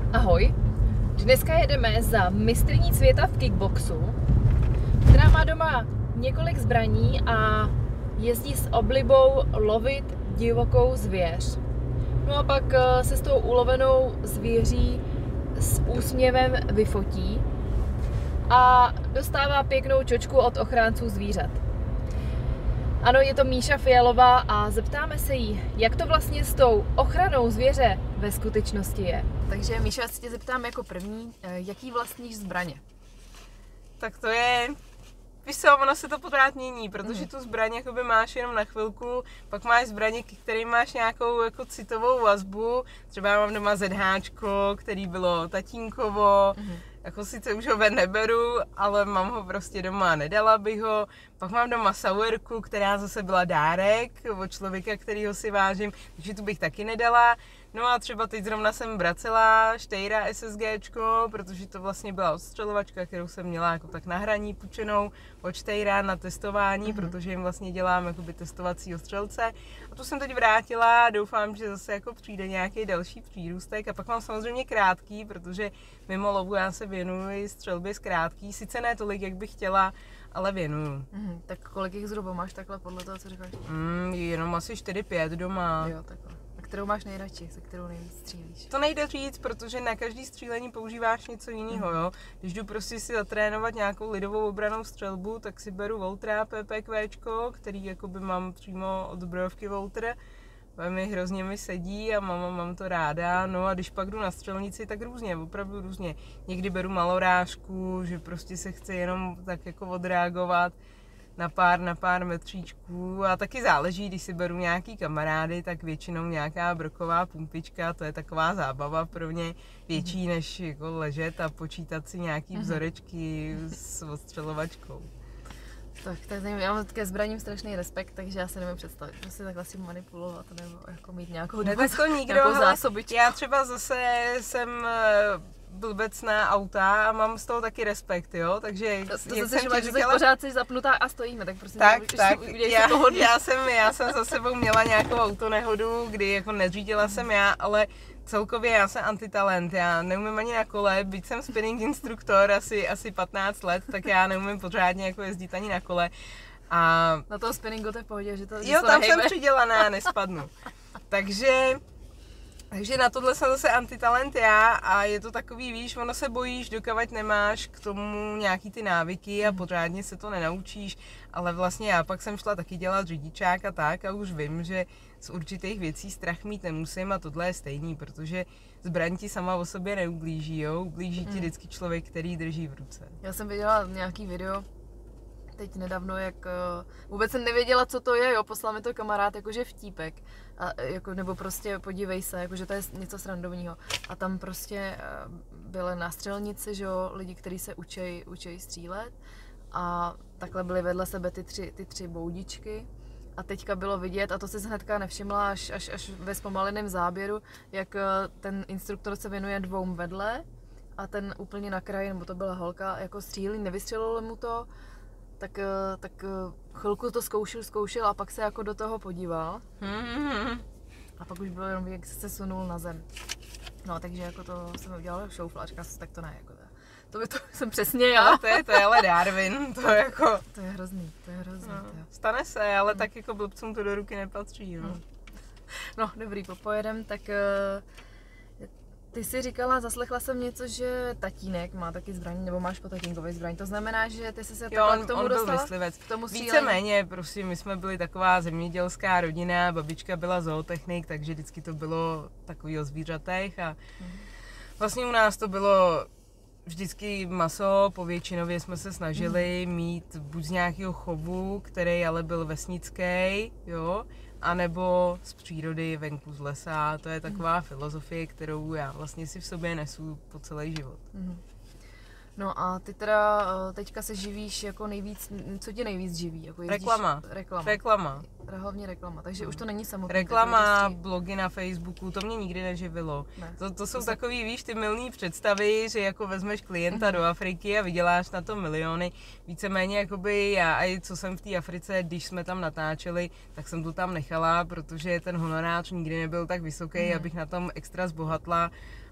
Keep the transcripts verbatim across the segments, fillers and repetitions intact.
Ahoj, dneska jedeme za mistryní světa v kickboxu, která má doma několik zbraní a jezdí s oblibou lovit divokou zvěř. No a pak se s tou ulovenou zvěří s úsměvem vyfotí a dostává pěknou čočku od ochránců zvířat. Ano, je to Míša Fialová a zeptáme se jí, jak to vlastně s tou ochranou zvěře ve skutečnosti je. Takže Míša, já se tě zeptám jako první, jaký vlastníš zbraně? Tak to je, víš co, ono se to pořád mění, protože tu zbraň jakoby máš jenom na chvilku, pak máš zbraně, k kterým máš nějakou jako citovou vazbu, třeba já mám doma zedháčko, který bylo tatínkovo, mm. jako sice už ho ven neberu, ale mám ho prostě doma, nedala bych ho. Pak mám doma Sauerku, která zase byla dárek od člověka, kterýho si vážím, takže tu bych taky nedala. No a třeba teď zrovna jsem vracela Štejra SSGčko, protože to vlastně byla odstřelovačka, kterou jsem měla jako tak na hraní půjčenou od Štejra na testování, mm-hmm. protože jim vlastně dělám jakoby testovací ostřelce. A tu jsem teď vrátila, doufám, že zase jako přijde nějaký další přírůstek. A pak mám samozřejmě krátký, protože mimo lovu já se věnuji střelbě z krátký, sice ne tolik, jak bych chtěla, ale věnuju. Mm-hmm. Tak kolik jich zhruba máš takhle podle toho, co říkáš? Mm, jenom asi čtyři pět doma. Jo, takhle. A kterou máš nejradši, se kterou nejvíc střílíš? To nejde říct, protože na každý střílení používáš něco jiného, jo. Když jdu prostě si zatrénovat nějakou lidovou obranou střelbu, tak si beru Waltera PPQčko, který jakoby mám přímo od zbrojovky Walter. Mi hrozně mi sedí a mám, mám to ráda. No a když pak jdu na střelnici, tak různě, opravdu různě. Někdy beru malorážku, že prostě se chce jenom tak jako odreagovat na pár, na pár metříčků a taky záleží, když si beru nějaký kamarády, tak většinou nějaká broková pumpička, to je taková zábava pro mě větší než jako ležet a počítat si nějaký vzorečky s odstřelovačkou. Tak, tak já mám ke zbraním strašný respekt, takže já se nevím představit, prostě takhle si manipulovat nebo jako mít nějakou, ne, tak to nikdo, nějakou zásobičku. Já třeba zase jsem blbec na auta a mám z toho taky respekt, jo, takže to, to zase říkala, že říkala... pořád jsi zapnutá a stojíme, tak prostě tak, nevím, tak, já, to já, jsem, já jsem za sebou měla nějakou autonehodu, kdy jako neřídila jsem já, ale celkově já jsem antitalent, já neumím ani na kole, byť jsem spinning instruktor asi, asi patnáct let, tak já neumím pořádně jako jezdit ani na kole. A na toho spinningu to je v pohodě, že to jo, tam jsem přidělaná, nespadnu. Takže Takže na tohle jsem zase antitalent já a je to takový, víš, ono se bojíš, dokavať nemáš k tomu nějaký ty návyky a pořádně se to nenaučíš, ale vlastně já pak jsem šla taky dělat řidičák a tak a už vím, že z určitých věcí strach mít nemusím a tohle je stejný, protože zbraň ti sama o sobě neublíží, jo, ublíží ti vždycky člověk, který drží v ruce. Já jsem viděla nějaký video teď nedávno, jak uh, vůbec jsem nevěděla, co to je, jo, poslal mi to kamarád, jakože vtípek, a, jako, nebo prostě podívej se, jakože to je něco srandovního. A tam prostě uh, byly na střelnici, že jo, lidi, kteří se učej, učej střílet a takhle byly vedle sebe ty tři, ty tři boudičky a teďka bylo vidět, a to si hnedka nevšimla až, až, až ve zpomaleném záběru, jak uh, ten instruktor se věnuje dvou vedle a ten úplně na kraji, nebo to byla holka, jako střílí, nevystřelilo mu to, tak, tak chvilku to zkoušel, zkoušel a pak se jako do toho podíval. Mm-hmm. A pak už bylo jenom, jak se sunul na zem. No, takže jako to jsem udělala šoufla a říkala jsem, tak to ne, jako to, to by to jsem přesně já. To je, to je ale Darwin, to je jako... To je hrozný, to je hrozný. No, to je. Stane se, ale mm. tak jako blbcům to do ruky nepatří, no. Mm. No, dobrý, popojedem, tak... Ty jsi říkala, zaslechla jsem něco, že tatínek má taky zbraň, nebo máš po tatínkovi zbraň. To znamená, že ty jsi se jo, on, k tomu on dostala? Byl myslivec. K tomu víceméně, prostě my jsme byli taková zemědělská rodina, babička byla zootechnik, takže vždycky to bylo takový o zvířatech a vlastně u nás to bylo vždycky maso, povětšinově jsme se snažili mít buď z nějakého chovu, který ale byl vesnický, jo, anebo z přírody, venku z lesa. To je taková filozofie, kterou já vlastně si v sobě nesu po celý život. No a ty teda teďka se živíš jako nejvíc, co tě nejvíc živí? Jako jezdíš, reklama. Reklama. Reklama. Hlavně reklama, takže hmm. už to není samotný. Reklama, blogy na Facebooku, to mě nikdy neživilo. Ne. To, to jsou to takový, víš, ty mylný představy, že jako vezmeš klienta hmm. do Afriky a vyděláš na to miliony. Víceméně jakoby já, a co jsem v té Africe, když jsme tam natáčeli, tak jsem to tam nechala, protože ten honorář nikdy nebyl tak vysoký, hmm. abych na tom extra zbohatla.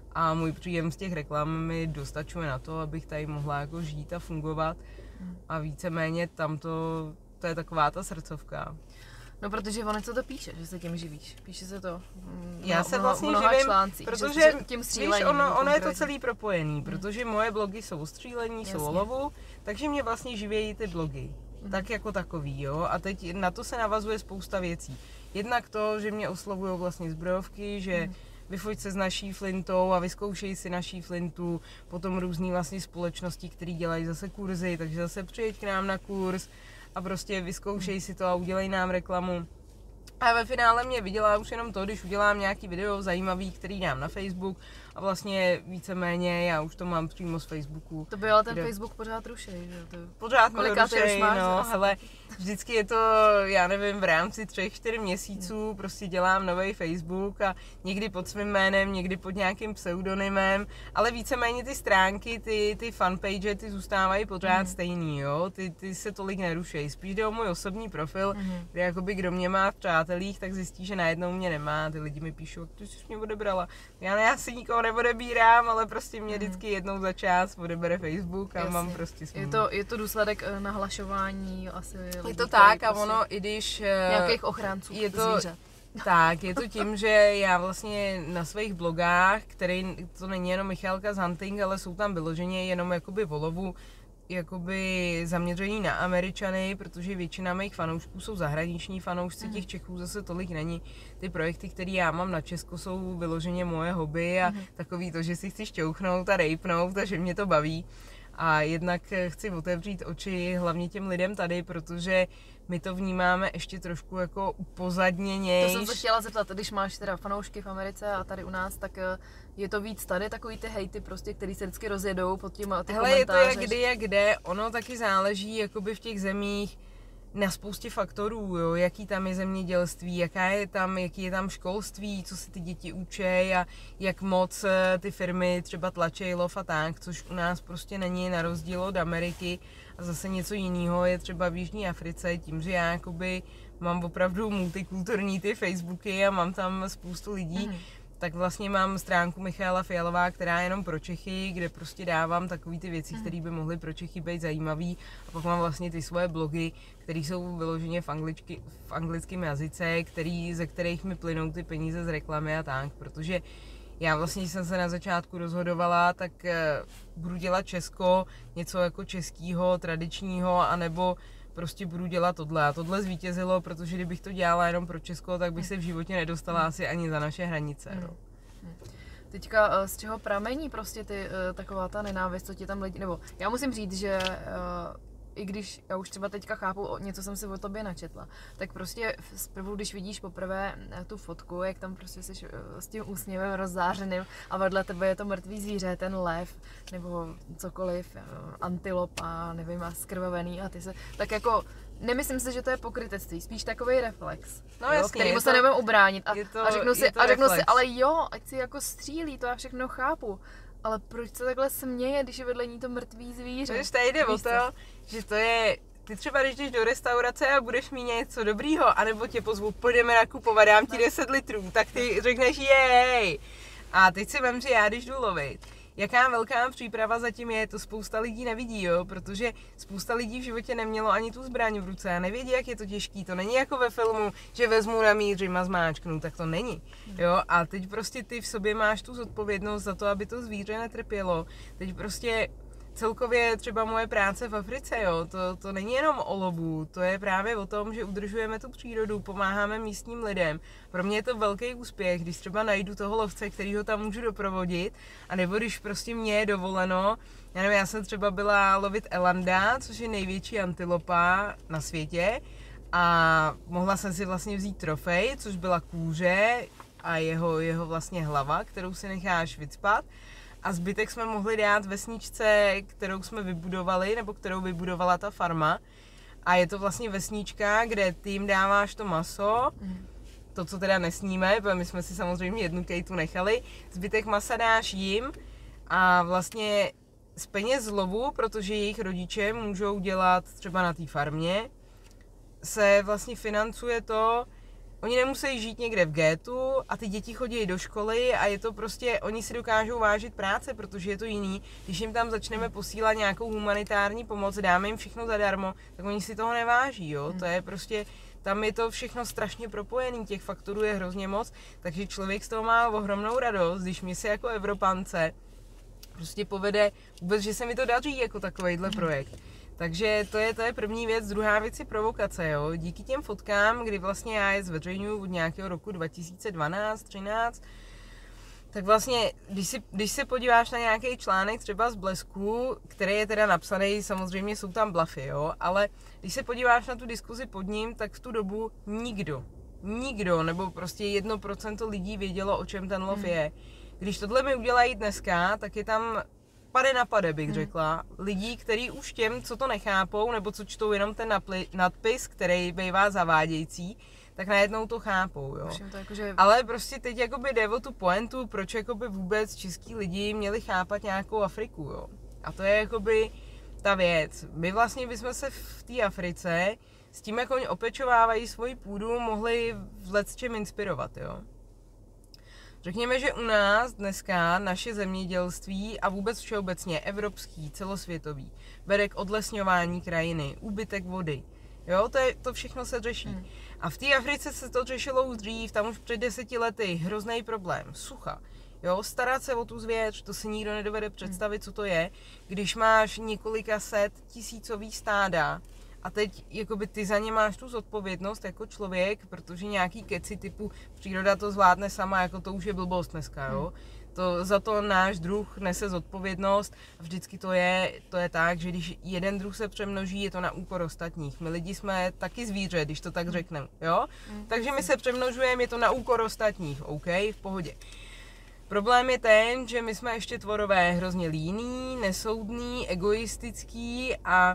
a můj příjem z těch reklam mi dostačuje na to, abych tady mohla jako žít a fungovat a víceméně tam to, to je taková ta srdcovka. No, protože ono co to píše, že se tím živíš. Píše se to mm, Já se mnoha, vlastně mnoha živím, článcích, protože že tím víš, ono, ono je to celý propojený, protože moje blogy jsou o střílení, Jasně. jsou o lovu, takže mě vlastně živějí ty blogy. Mm. Tak jako takový, jo. A teď na to se navazuje spousta věcí. Jednak to, že mě oslovují vlastně zbrojovky, že mm. vyfoť se s naší flintou a vyzkoušej si naší flintu, potom různý vlastně společnosti, které dělají zase kurzy, takže zase přijeď k nám na kurz a prostě vyzkoušej si to a udělej nám reklamu. A ve finále mě vydělá už jenom to, když udělám nějaký video zajímavý, který dám na Facebook a vlastně víceméně já už to mám přímo z Facebooku. To by ale ten kde... Facebook pořád ruší, že to... Pořád mi rušej, máš, no, asi? hele, vždycky je to, já nevím, v rámci třech, čtyř měsíců prostě dělám nový Facebook a někdy pod svým jménem, někdy pod nějakým pseudonymem, ale víceméně ty stránky, ty, ty fanpage, ty zůstávají pořád mm. stejný, jo, ty, ty se tolik nerušejí. Spíš jde o můj osobní profil, mm. kde jakoby kdo mě má v přátelích, tak zjistí, že najednou mě nemá, ty lidi mi píšou, ty jsi mě odebrala. Já, ne, já si nikoho neodebírám, ale prostě mě vždycky jednou za čas odebere Facebook a Jasně. mám prostě smůlu. Je to, je to důsledek eh, nahlašování asi Je lidí, to tak a prostě ono, i když... nějakých ochránců je to, zvířat. Tak, je to tím, že já vlastně na svých blogách, který, to není jenom Michalka z Hunting, ale jsou tam vyloženě jenom jakoby volovu, jakoby zaměření na Američany, protože většina mých fanoušků jsou zahraniční fanoušci, mm. těch Čechů zase tolik není. Ty projekty, které já mám na Česko, jsou vyloženě moje hobby a mm. takový to, že si chci šťouchnout a rejpnout a že mě to baví. A jednak chci otevřít oči hlavně těm lidem tady, protože my to vnímáme ještě trošku jako upozadněnějš. To jsem se chtěla zeptat, když máš teda fanoušky v Americe a tady u nás, tak je to víc tady takový ty hejty prostě, který se vždycky rozjedou pod tím ty Hele, komentáře. je to jak kdy, jak kde, ono taky záleží jakoby v těch zemích na spoustě faktorů, jo, jaký tam je zemědělství, jaká je tam, jaký je tam školství, co si ty děti učej a jak moc ty firmy třeba tlačej lov a tak, což u nás prostě není na rozdíl od Ameriky. A zase něco jiného je třeba v Jižní Africe, tím, že já jakoby mám opravdu multikulturní ty Facebooky a mám tam spoustu lidí, mm. tak vlastně mám stránku Michaela Fialová, která je jenom pro Čechy, kde prostě dávám takový ty věci, mm. které by mohly pro Čechy být zajímavý. A pak mám vlastně ty svoje blogy, které jsou vyloženě v, angličky, v anglickém jazyce, který, ze kterých mi plynou ty peníze z reklamy a tak, protože já vlastně jsem se na začátku rozhodovala, tak budu dělat Česko, něco jako českýho, tradičního, anebo prostě budu dělat tohle. A tohle zvítězilo, protože kdybych to dělala jenom pro Česko, tak bych se v životě nedostala asi ani za naše hranice. No. Teďka z čeho pramení prostě ty, taková ta nenávist, co ti tam lidi, nebo já musím říct, že i když já už třeba teďka chápu, něco jsem si o tobě načetla, tak prostě zprvu, když vidíš poprvé tu fotku, jak tam prostě jsi s tím úsměvem rozzářeným a vedle tebe je to mrtvý zvíře, ten lev, nebo cokoliv, antilopa, nevím, a skrvavený a ty se, tak jako nemyslím si, že to je pokrytectví, spíš takový reflex, no, jo, jasně, kterýmu se nebudeme ubránit a, to, a řeknu si, to a řeknu reflex. si, ale jo, ať si jako střílí, to já všechno chápu. Ale proč se takhle směje, když je vedle ní to mrtvý zvíře? Víš, tady jde o to, že to je, ty třeba když jdeš do restaurace a budeš mít něco dobrýho, anebo tě pozvu, půjdeme nakupovat, dám ti deset litrů, tak ty řekneš jej. A teď si vem, že já když jdu lovit, jaká velká příprava zatím je, to spousta lidí nevidí, jo, protože spousta lidí v životě nemělo ani tu zbraň v ruce a nevědí, jak je to těžký. To není jako ve filmu, že vezmu na mířím a zmáčknu, tak to není, jo. A teď prostě ty v sobě máš tu zodpovědnost za to, aby to zvíře netrpělo. Teď prostě celkově třeba moje práce v Africe, jo, to, to není jenom o lovu, to je právě o tom, že udržujeme tu přírodu, pomáháme místním lidem. Pro mě je to velký úspěch, když třeba najdu toho lovce, který ho tam můžu doprovodit, anebo když prostě mě je dovoleno, já nevím, já jsem třeba byla lovit elanda, což je největší antilopa na světě, a mohla jsem si vlastně vzít trofej, což byla kůže a jeho, jeho vlastně hlava, kterou si necháš vycpat. A zbytek jsme mohli dát vesničce, kterou jsme vybudovali, nebo kterou vybudovala ta farma. A je to vlastně vesnička, kde ty jim dáváš to maso, to, co teda nesníme, protože my jsme si samozřejmě jednu kejtu nechali. Zbytek masa dáš jim a vlastně z peněz z lovu, protože jejich rodiče můžou dělat třeba na té farmě, se vlastně financuje to, oni nemusí žít někde v gétu a ty děti chodí do školy a je to prostě, oni si dokážou vážit práce, protože je to jiný. Když jim tam začneme posílat nějakou humanitární pomoc, dáme jim všechno zadarmo, tak oni si toho neváží, jo. To je prostě, tam je to všechno strašně propojený, těch faktorů je hrozně moc, takže člověk z toho má ohromnou radost, když mi se jako Evropance prostě povede vůbec, že se mi to daří jako takovejhle projekt. Takže to je, to je první věc. Druhá věc je provokace, jo. Díky těm fotkám, kdy vlastně já je zveřejňuji od nějakého roku dva tisíce dvanáct třináct, tak vlastně, když, si, když se podíváš na nějaký článek třeba z Blesku, který je teda napsaný, samozřejmě jsou tam blafy, jo, ale když se podíváš na tu diskuzi pod ním, tak v tu dobu nikdo, nikdo, nebo prostě jedno procento lidí vědělo, o čem ten lov hmm. je. Když tohle mi udělají dneska, tak je tam pade na pade, bych řekla, lidí, kteří už těm, co to nechápou, nebo co čtou jenom ten napli- nadpis, který bývá zavádějící, tak najednou to chápou, jo. To jako, že... Ale prostě teď jakoby jde o tu pointu, proč jakoby vůbec český lidi měli chápat nějakou Afriku, jo. A to je jakoby ta věc. My vlastně bychom se v té Africe s tím, jak oni opečovávají svoji půdu, mohli v lecčem inspirovat, jo. Řekněme, že u nás dneska naše zemědělství a vůbec všeobecně evropský, celosvětový, vede k odlesňování krajiny, úbytek vody. Jo, to, je, to všechno se řeší. Hmm. A v té Africe se to řešilo už dřív, tam už před deseti lety hrozný problém, sucha. Jo, starat se o tu zvěř, to si nikdo nedovede představit, co to je, když máš několika set tisícový stáda a teď jakoby ty za ně máš tu zodpovědnost jako člověk, protože nějaký keci typu příroda to zvládne sama, jako to už je blbost dneska, jo. To, za to náš druh nese zodpovědnost a vždycky to je, to je tak, že když jeden druh se přemnoží, je to na úkor ostatních. My lidi jsme taky zvíře, když to tak řekneme, jo. Takže my se přemnožujeme, je to na úkor ostatních, OK, v pohodě. Problém je ten, že my jsme ještě tvorové hrozně líní, nesoudný, egoistický a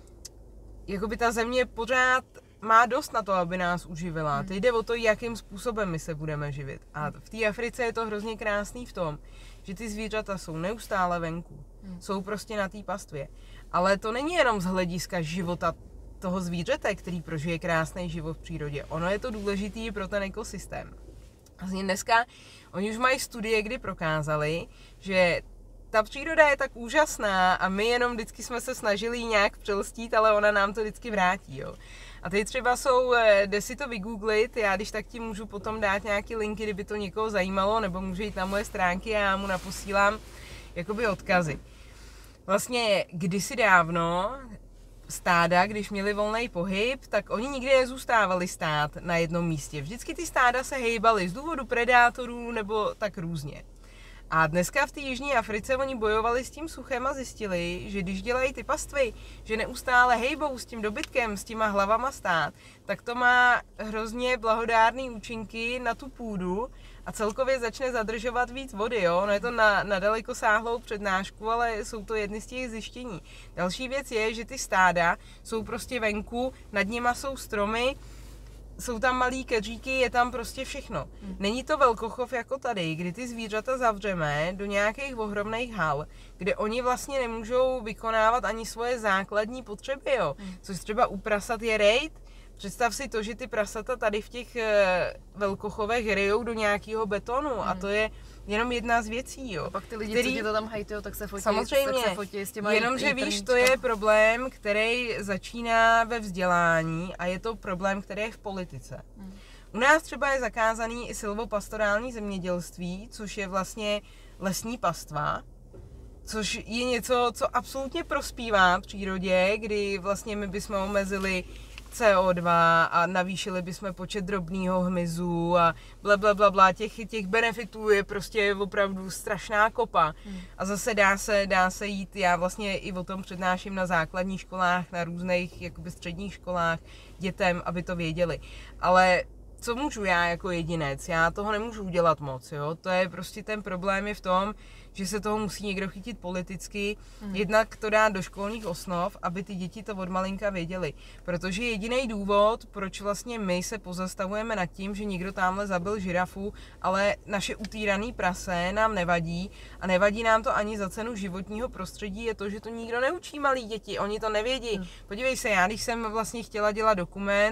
jakoby ta země pořád má dost na to, aby nás uživila. Hmm. Teď jde o to, jakým způsobem my se budeme živit. A v té Africe je to hrozně krásný v tom, že ty zvířata jsou neustále venku. Hmm. Jsou prostě na té pastvě. Ale to není jenom z hlediska života toho zvířete, který prožije krásný život v přírodě. Ono je to důležitý pro ten ekosystém. Vlastně dneska oni už mají studie, kdy prokázali, že ta příroda je tak úžasná a my jenom vždycky jsme se snažili ji nějak přelstít, ale ona nám to vždycky vrátí, jo. A teď třeba jsou, jde si to vygooglit, já když tak ti můžu potom dát nějaký linky, kdyby to někoho zajímalo, nebo může jít na moje stránky a já mu naposílám jakoby odkazy. Vlastně kdysi dávno stáda, když měli volný pohyb, tak oni nikdy nezůstávali stát na jednom místě. Vždycky ty stáda se hejbaly z důvodu predátorů nebo tak různě. A dneska v té Jižní Africe oni bojovali s tím suchem a zjistili, že když dělají ty pastvy, že neustále hejbou s tím dobytkem, s těma hlavama stát, tak to má hrozně blahodárné účinky na tu půdu a celkově začne zadržovat víc vody, jo. No je to na, na dalekosáhlou přednášku, ale jsou to jedny z těch zjištění. Další věc je, že ty stáda jsou prostě venku, nad nima jsou stromy, jsou tam malý keříky, je tam prostě všechno. Není to velkochov jako tady, kdy ty zvířata zavřeme do nějakých ohromných hal, kde oni vlastně nemůžou vykonávat ani svoje základní potřeby, jo. Což třeba u prasat je rejd. Představ si to, že ty prasata tady v těch e, velkochovech ryjou do nějakého betonu hmm. a to je jenom jedna z věcí, jo. A pak ty lidi, který... co ti to tam hejtujou, tak se fotí, samozřejmě, tak se fotí s těma jenomže víš, to je problém, který začíná ve vzdělání a je to problém, který je v politice. Hmm. U nás třeba je zakázaný i silvopastorální zemědělství, což je vlastně lesní pastva, což je něco, co absolutně prospívá přírodě, kdy vlastně my bychom omezili C O dva a navýšili bychom počet drobného hmyzu a bla, bla, bla, bla. Těch, těch benefitů je prostě opravdu strašná kopa. Hmm. A zase dá se, dá se jít, já vlastně i o tom přednáším na základních školách, na různých jakoby středních školách dětem, aby to věděli. Ale co můžu já jako jedinec? Já toho nemůžu udělat moc, jo? To je prostě ten problém je v tom, že se toho musí někdo chytit politicky, hmm. jednak to dát do školních osnov, aby ty děti to od malinka věděli. Protože jediný důvod, proč vlastně my se pozastavujeme nad tím, že někdo tamhle zabil žirafu, ale naše utýraný prase nám nevadí a nevadí nám to ani za cenu životního prostředí, je to, že to nikdo neučí malí děti, oni to nevědí. Hmm. Podívej se, já když jsem vlastně chtěla dělat dokument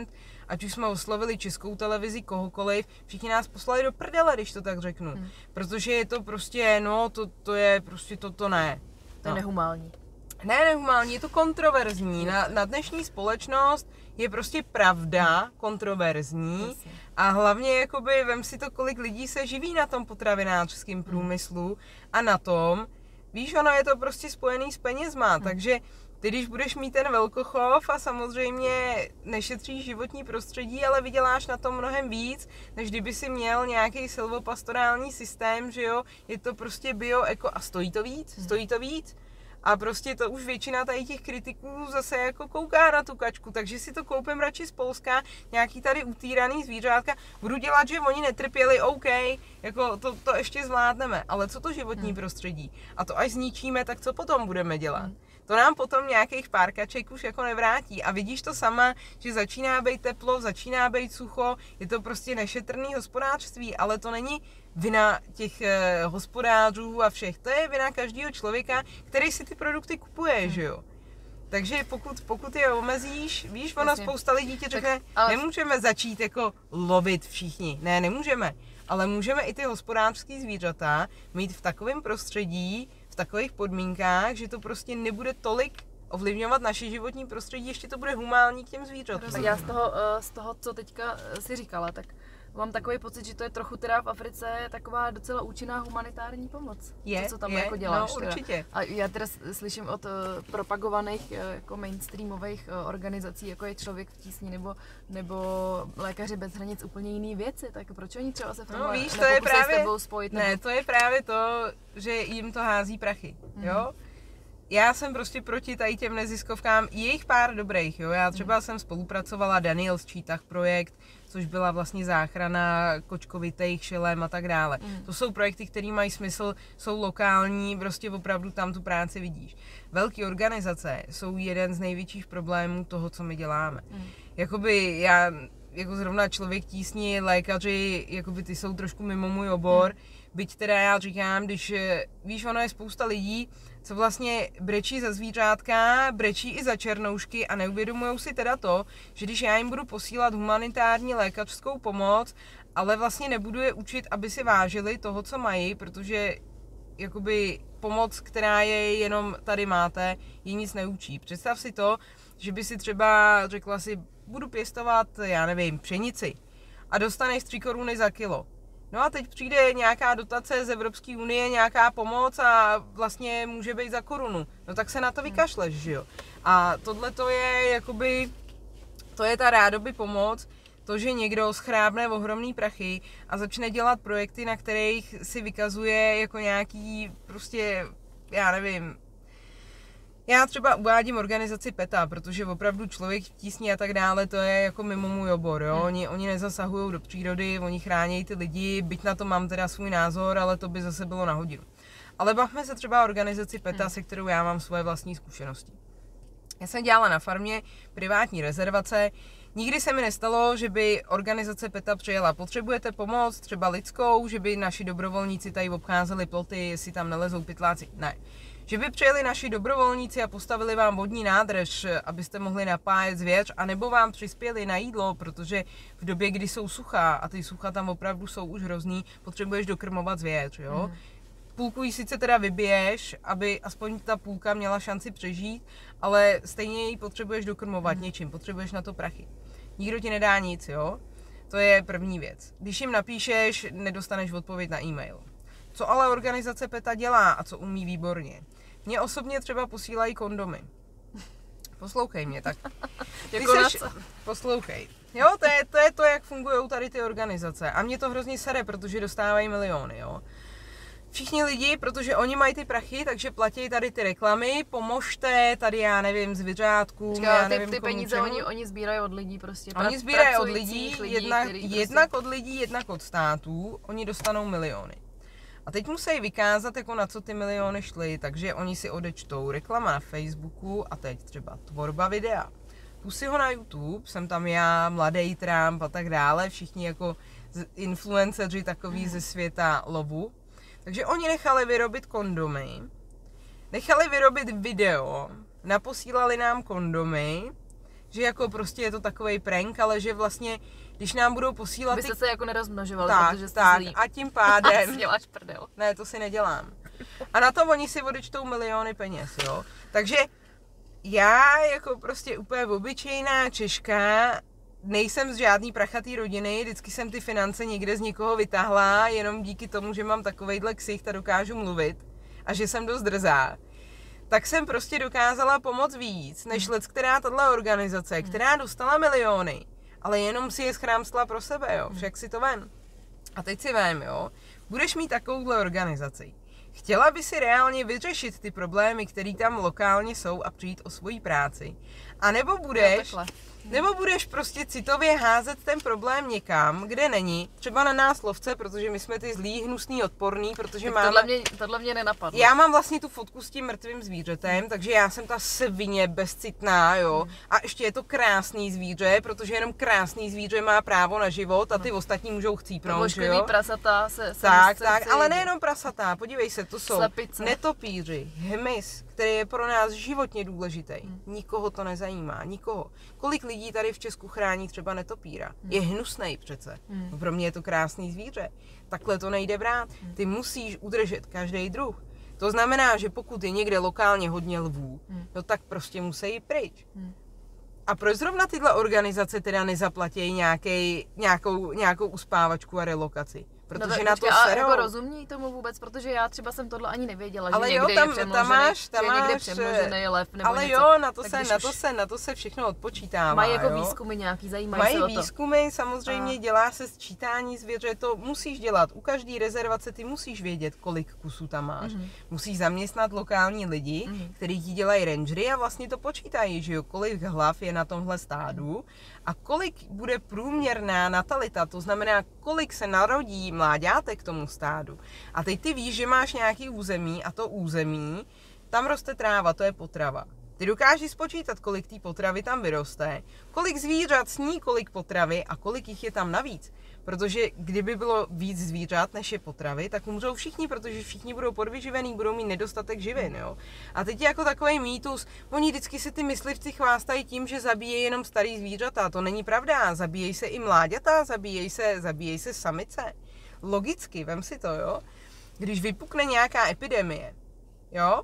ať už jsme oslovili Českou televizi, kohokoliv, všichni nás poslali do prdele, když to tak řeknu. Hmm. Protože je to prostě, no, to, to je prostě to, to ne. To je no. nehumální. Ne, nehumální, je to kontroverzní. Na, na dnešní společnost je prostě pravda kontroverzní. Jasně. A hlavně, jakoby, vem si to, kolik lidí se živí na tom potravinářském průmyslu a na tom, víš, ono je to prostě spojený s penězma, hmm. takže ty, když budeš mít ten velkochov a samozřejmě nešetříš životní prostředí, ale vyděláš na tom mnohem víc, než kdyby si měl nějaký silvopastorální systém, že jo, je to prostě bio, eko a stojí to víc, hmm. stojí to víc. A prostě to už většina tady těch kritiků zase jako kouká na tu kačku, takže si to koupím radši z Polska, nějaký tady utýraný zvířátka, budu dělat, že oni netrpěli, OK, jako to, to ještě zvládneme, ale co to životní hmm. prostředí? A to až zničíme, tak co potom budeme dělat? Hmm. To nám potom nějakých pár kaček už jako nevrátí. A vidíš to sama, že začíná být teplo, začíná být sucho, je to prostě nešetrný hospodářství, ale to není vina těch eh, hospodářů a všech. To je vina každého člověka, který si ty produkty kupuje, hmm. že jo. Takže pokud, pokud je omezíš, víš, ono Jasně. spousta lidí ti řekne, tak, ale... nemůžeme začít jako lovit všichni. Ne, nemůžeme. Ale můžeme i ty hospodářské zvířata mít v takovém prostředí, v takových podmínkách, že to prostě nebude tolik ovlivňovat naše životní prostředí, ještě to bude humánní k těm zvířatům. Tak já z toho, z toho, co teďka si říkala, tak mám takový pocit, že to je trochu teda v Africe taková docela účinná humanitární pomoc. Je, to, co tam je, jako děláš. No, určitě. Teda. A já teda slyším od uh, propagovaných uh, jako mainstreamových uh, organizací, jako je Člověk v tísni nebo, nebo Lékaři bez hranic, úplně jiný věci, tak proč oni třeba se v tom no, víš, to je právě, s tebou spojit? Ne, nebo... to je právě to, že jim to hází prachy, mm. jo? Já jsem prostě proti tady těm neziskovkám, je jich pár dobrých, jo, já třeba mm. jsem spolupracovala Daniels Čítach projekt, což byla vlastně záchrana kočkovitých, šelem a tak dále. Mm. To jsou projekty, které mají smysl, jsou lokální, prostě opravdu tam tu práci vidíš. Velké organizace jsou jeden z největších problémů toho, co my děláme. Mm. Jakoby já, jako zrovna Člověk tísni, lékaři, jakoby ty jsou trošku mimo můj obor, mm. byť teda já říkám, když, víš, ono je spousta lidí, co vlastně brečí za zvířátka, brečí i za černoušky a neuvědomujou si teda to, že když já jim budu posílat humanitární lékařskou pomoc, ale vlastně nebudu je učit, aby si vážili toho, co mají, protože jakoby pomoc, která je jenom tady máte, ji nic neučí. Představ si to, že by si třeba řekla si, budu pěstovat, já nevím, pšenici a dostaneš tři koruny za kilo. No a teď přijde nějaká dotace z Evropské unie, nějaká pomoc a vlastně může být za korunu. No tak se na to vykašleš, že jo. A tohle to je jakoby, to je ta rádoby pomoc, to, že někdo schrábne ohromný prachy a začne dělat projekty, na kterých si vykazuje jako nějaký prostě, já nevím, já třeba uvádím organizaci PETA, protože opravdu Člověk v tísni a tak dále, to je jako mimo můj obor, jo. Oni, oni nezasahují do přírody, oni chrání ty lidi, byť na to mám teda svůj názor, ale to by zase bylo na hodinu. Ale bavme se třeba o organizaci PETA, hmm. se kterou já mám svoje vlastní zkušenosti. Já jsem dělala na farmě privátní rezervace, nikdy se mi nestalo, že by organizace PETA přijela, potřebujete pomoc, třeba lidskou, že by naši dobrovolníci tady obcházeli ploty, jestli tam nelezou pytláci, ne. Že by přijeli naši dobrovolníci a postavili vám vodní nádrž, abyste mohli napájet zvěř, anebo vám přispěli na jídlo, protože v době, kdy jsou suchá, a ty sucha tam opravdu jsou už hrozný, potřebuješ dokrmovat zvěř, jo. Mm. Půlku ji sice teda vybiješ, aby aspoň ta půlka měla šanci přežít, ale stejně ji potřebuješ dokrmovat mm. něčím, potřebuješ na to prachy. Nikdo ti nedá nic, jo. To je první věc. Když jim napíšeš, nedostaneš odpověď na e-mail. Co ale organizace PETA dělá a co umí výborně? Mně osobně třeba posílají kondomy. Poslouchej mě, tak. Ty seš, poslouchej. Jo, to je, to je to, jak fungují tady ty organizace. A mě to hrozně sere, protože dostávají miliony, jo. Všichni lidi, protože oni mají ty prachy, takže platí tady ty reklamy, pomožte, tady já nevím, zvířátkům, Říkala, já ty, nevím, ty peníze oni, oni sbírají od lidí prostě. Oni sbírají od lidí, lidí jednak, který jednak prostě... od lidí, jednak od států, oni dostanou miliony. A teď musí vykázat, jako na co ty miliony šly, takže oni si odečtou reklama na Facebooku a teď třeba tvorba videa. Pustí ho na YouTube, jsem tam já, mladý Trump a tak dále, všichni jako influenceři takový ze světa lovu. Takže oni nechali vyrobit kondomy, nechali vyrobit video, naposílali nám kondomy, že jako prostě je to takovej prank, ale že vlastně, když nám budou posílat... Byste ty... se jako nerozmnožovali, tak, protože jste tak, zlý. a tím pádem... děláš prdel. Ne, to si nedělám. A na to oni si odečtou miliony peněz, jo. Takže já jako prostě úplně obyčejná Češka, nejsem z žádný prachatý rodiny, vždycky jsem ty finance někde z někoho vytáhla, jenom díky tomu, že mám takovejhle ksicht a dokážu mluvit a že jsem dost drzá. Tak jsem prostě dokázala pomoct víc, než let, která tato organizace, která dostala miliony, ale jenom si je schrámstla pro sebe, jo, však si to ven. A teď si vem, jo, budeš mít takovouhle organizaci. Chtěla by si reálně vyřešit ty problémy, které tam lokálně jsou a přijít o svoji práci. A nebo budeš, nebo budeš prostě citově házet ten problém někam, kde není, třeba na nás lovce, protože my jsme ty zlý, hnusný, odporný, protože tak máme... Tohle mě, tohle mě nenapadlo. Já mám vlastně tu fotku s tím mrtvým zvířetem, takže já jsem ta svině bezcitná, jo. A ještě je to krásný zvíře, protože jenom krásný zvíře má právo na život a ty ostatní můžou chcípnout, že jo. prasata se, se Tak, tak, ale nejenom prasata, podívej se, to jsou slepice, netopíři, hmyz, který je pro nás životně důležitý. Hmm. Nikoho to nezajímá, nikoho. Kolik lidí tady v Česku chrání třeba netopíra? Hmm. Je hnusnej přece. Hmm. Pro mě je to krásný zvíře. Takhle to nejde brát. Hmm. Ty musíš udržet každý druh. To znamená, že pokud je někde lokálně hodně lvů, hmm. no tak prostě musí jít pryč. Hmm. A proč zrovna tyhle organizace teda nezaplatí nějaký, nějakou, nějakou uspávačku a relokaci? Protože no, na to a serou. Jako rozumějí tomu vůbec, protože já třeba jsem tohle ani nevěděla, ale že jo, někde tam, je přemnožený, tam máš, tam že je někde máš, přemnožený lev nebo ale něco. jo, na to, tak se, na, už... to se, na to se všechno odpočítává. Mají jako jo? výzkumy nějaký, zajímají Mají se o to. výzkumy, samozřejmě a... dělá se sčítání zvěře, to musíš dělat. U každé rezervace ty musíš vědět, kolik kusů tam máš. Mm-hmm. Musíš zaměstnat lokální lidi, mm-hmm. kteří ti dělají rangery a vlastně to počítají, že jo, kolik hlav je na tomhle stádu a kolik bude průměrná natalita, to znamená, kolik se narodí mláďátek k tomu stádu. A teď ty víš, že máš nějaký území a to území, tam roste tráva, to je potrava. Ty dokážeš spočítat, kolik té potravy tam vyroste, kolik zvířat sní kolik potravy a kolik jich je tam navíc. Protože kdyby bylo víc zvířat než je potravy, tak umřou všichni, protože všichni budou podvyživený, budou mít nedostatek živin, jo. A teď je jako takový mýtus, oni vždycky si ty myslivci chvástají tím, že zabíjejí jenom starý zvířata. To není pravda, zabíjejí se i mláďata, zabíjejí se, zabíjejí se samice. Logicky, vem si to, jo. Když vypukne nějaká epidemie, jo,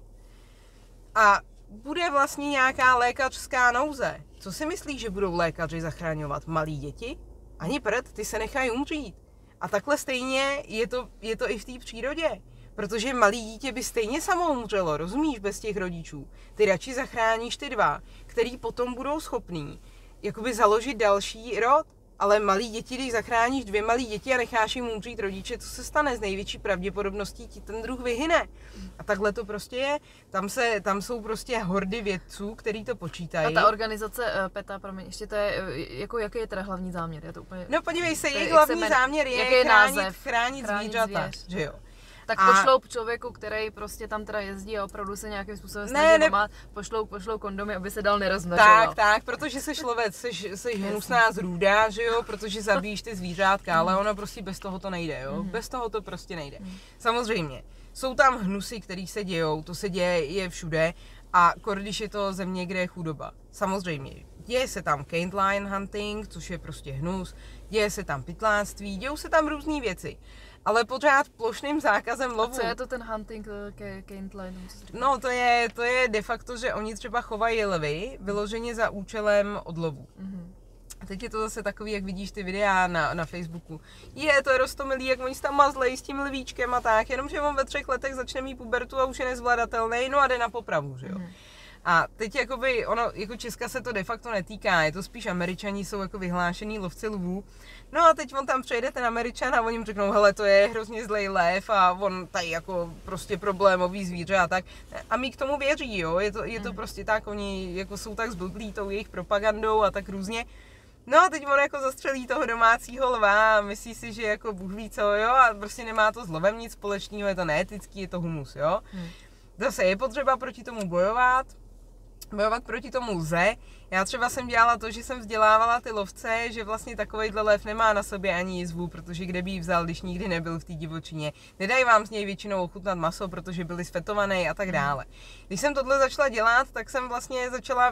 a bude vlastně nějaká lékařská nouze, co si myslíš, že budou lékaři zachraňovat? Malí děti? Ani prd, ty se nechají umřít. A takhle stejně je to, je to i v té přírodě. Protože malý dítě by stejně samo umřelo, rozumíš, bez těch rodičů. Ty radši zachráníš ty dva, který potom budou schopný jakoby založit další rod. Ale malý děti, když zachráníš dvě malý děti a necháš jim umřít rodiče, co se stane? S největší pravděpodobností ti ten druh vyhyne. A takhle to prostě je. Tam, se, tam jsou prostě hordy vědců, který to počítají. A ta organizace uh, PETA, promiň, ještě to je, jako jaký je teda hlavní záměr? Je to úplně, no podívej se, jejich hlavní men, záměr je, je chránit, název, chránit, chránit zvířata, zvěř. že jo. Tak a... pošlou člověku, který prostě tam teda jezdí a opravdu se nějakým způsobem snaží ne, ne... Má, pošlou, pošlou kondomy, aby se dal nerozmnožoval. Tak, tak, protože jsi člověk, jsi, jsi hnusná zrůda, že jo, protože zabíjíš ty zvířátka, ale ono prostě bez toho to nejde, jo, mm. bez toho to prostě nejde. Mm. Samozřejmě, jsou tam hnusy, který se dějou, to se děje je všude a když je to země, kde je chudoba. Samozřejmě, děje se tam cane lion hunting, což je prostě hnus, děje se tam pytláctví, dějou se tam různé věci. Ale pořád plošným zákazem lovu. A co je to ten hunting cane lion? No to je, to je de facto, že oni třeba chovají lvy vyloženě za účelem odlovu. Mm-hmm. A teď je to zase takový, jak vidíš ty videa na, na Facebooku. Je, to je roztomilý, jak oni se tam mazlejí s tím lvíčkem a tak, jenomže on ve třech letech začne mít pubertu a už je nezvladatelný, no a jde na popravu, že jo. Mm-hmm. A teď jakoby, ono, jako Česka se to de facto netýká, je to spíš Američani, jsou jako vyhlášený lovci lvů. No a teď on tam přejde ten Američan a oni jim řeknou, hele, to je hrozně zlej lev a on tady jako prostě problémový zvíře a tak. A my k tomu věří, jo, je to, je to prostě tak, oni jako jsou tak zblblí tou jejich propagandou a tak různě. No a teď on jako zastřelí toho domácího lva a myslí si, že jako Bůh ví co, jo, a prostě nemá to s lovem nic společného, je to neetický, je to humus, jo. Hmm. Zase je potřeba proti tomu bojovat. Bojovat proti tomu lze. Já třeba jsem dělala to, že jsem vzdělávala ty lovce, že vlastně takovejhle lev nemá na sobě ani jizvu, protože kde by ji vzal, když nikdy nebyl v té divočině. Nedají vám z něj většinou ochutnat maso, protože byly sfetované a tak dále. Když jsem tohle začala dělat, tak jsem vlastně začala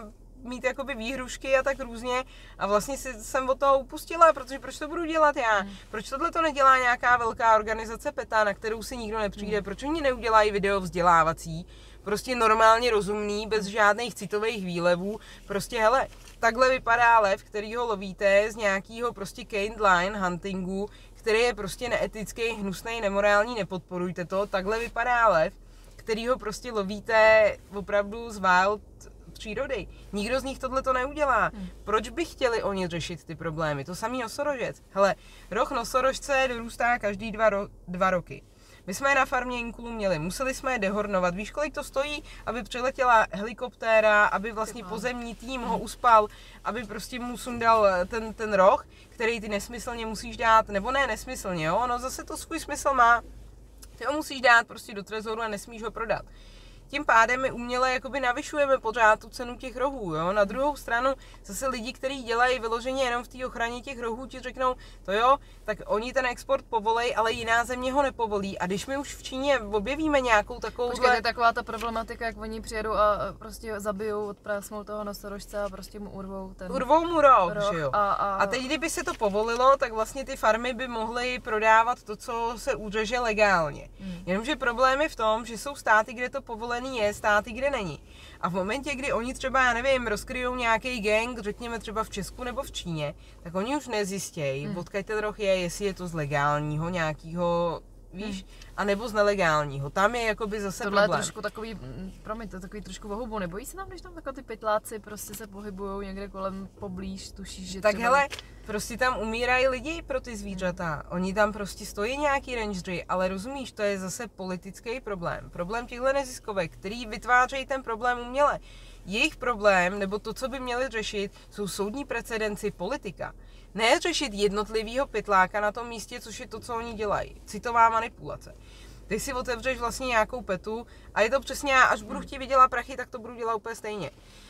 mít jakoby výhrušky a tak různě a vlastně si, jsem od toho upustila, protože proč to budu dělat já? Hmm. Proč tohle to nedělá nějaká velká organizace PETA, na kterou si nikdo nepřijde? Hmm. Proč oni neudělají video vzdělávací? Prostě normálně rozumný, bez žádných citových výlevů. Prostě hele, takhle vypadá lev, který ho lovíte z nějakého prostě caned line huntingu, který je prostě neetický, hnusný, nemorální, nepodporujte to. Takhle vypadá lev, který ho prostě lovíte opravdu z wild přírody. Nikdo z nich tohle to neudělá. Hmm. Proč by chtěli oni řešit ty problémy? To samý nosorožec. Hele, roh nosorožce dorůstá každý dva, ro- dva roky. My jsme je na farmě Inkulu měli, museli jsme je dehornovat. Víš, kolik to stojí, aby přiletěla helikoptéra, aby vlastně pozemní tým ho uspal, aby prostě mu sundal ten, ten roh, který ty nesmyslně musíš dát, nebo ne nesmyslně, jo, no zase to svůj smysl má. Ty ho musíš dát prostě do trezoru a nesmíš ho prodat. Tím pádem my uměle jakoby navyšujeme pořád tu cenu těch rohů. Jo? Na druhou stranu zase lidi, kteří dělají vyloženě jenom v té ochraně těch rohů, ti řeknou, to jo, tak oni ten export povolej, ale jiná země ho nepovolí. A když my už v Číně objevíme nějakou takovou... Počkej, to je taková ta problematika, jak oni přijedou a prostě zabijou, odprásnou toho nosorožce a prostě mu urvou ten... Urvou mu roh, roh že jo. A, a... a teď, kdyby se to povolilo, tak vlastně ty farmy by mohly prodávat to, co se úřeže legálně. Hmm. Jenomže problém je v tom, že jsou státy, kde to povolené je, státy, kde není. A v momentě, kdy oni třeba, já nevím, rozkryjou nějaký gang, řekněme třeba v Česku nebo v Číně, tak oni už nezjistějí, hmm. odkud ten roh je, jestli je to z legálního nějakého, víš, hmm. anebo z nelegálního. Tam je jakoby zase tohle problém. Je trošku takový, promiň, to je takový trošku vohubu. Nebojí se tam, když tam takové ty pytláci prostě se pohybujou někde kolem poblíž, tušíš, že tak třeba... hele, prostě tam umírají lidi pro ty zvířata. Oni tam prostě stojí nějaký rangeři, ale rozumíš, to je zase politický problém. Problém těchto neziskovek, který vytvářejí ten problém uměle. Jejich problém, nebo to, co by měli řešit, jsou soudní precedenci, politika. Ne řešit jednotlivýho pytláka na tom místě, což je to, co oni dělají. Citová manipulace. Ty si otevřeš vlastně nějakou petu a je to přesně, až budu chtít vydělat prachy, tak to budu dělat úplně stejně.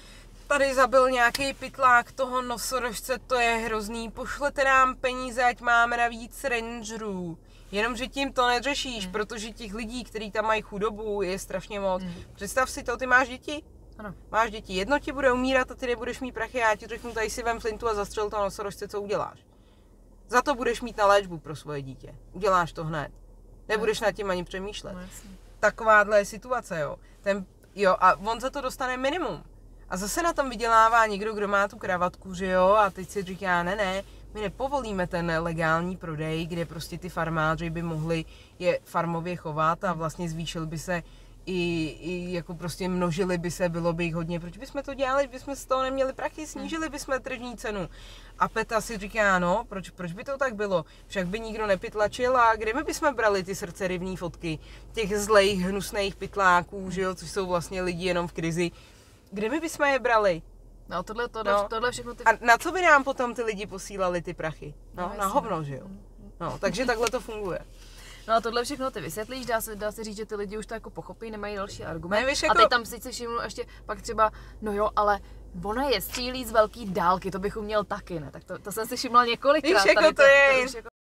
Tady zabil nějaký pytlák toho nosorožce, to je hrozný, pošlete nám peníze, ať máme navíc rangerů. Jenomže tím to neřešíš, hmm. protože těch lidí, kteří tam mají chudobu, je strašně moc. Hmm. Představ si to, ty máš děti? Ano. Máš děti, jedno ti bude umírat a ty nebudeš mít prachy, já ti řeknu, tady si vem flintu a zastřel to nosorožce, co uděláš. Za to budeš mít na léčbu pro svoje dítě. Uděláš to hned. Nebudeš nad tím ani přemýšlet. No, takováhle je situace, jo. Ten, jo. A on za to dostane minimum. A zase na tom vydělává někdo, kdo má tu kravatku, že jo, a teď si říká, ne, ne, my nepovolíme ten legální prodej, kde prostě ty farmáři by mohli je farmově chovat a vlastně zvýšil by se i, i jako prostě množili by se, bylo by jich hodně. Proč bychom to dělali, bychom z toho neměli prachy, snížili bychom tržní cenu. A PETA si říká, no, proč, proč by to tak bylo? Však by nikdo nepytlačil a kde my bychom brali ty srdcerivné fotky těch zlejch, hnusných pytláků, že jo, což jsou vlastně lidi jenom v krizi. Kde my bychom je brali? No, tohle, tohle, no. tohle všechno ty... A na co by nám potom ty lidi posílali ty prachy? No, no na hovno, že jo? No, takže takhle to funguje. No a tohle všechno ty vysvětlíš, dá se, dá se říct, že ty lidi už to jako pochopí, nemají další argument. Ne, víš, jako... A teď tam si všimnu ještě pak třeba, no jo, ale ona je střílí z velký dálky, to bych uměl taky, ne? Tak to, to jsem si všimla několikrát. Víš, jako to je... Jako...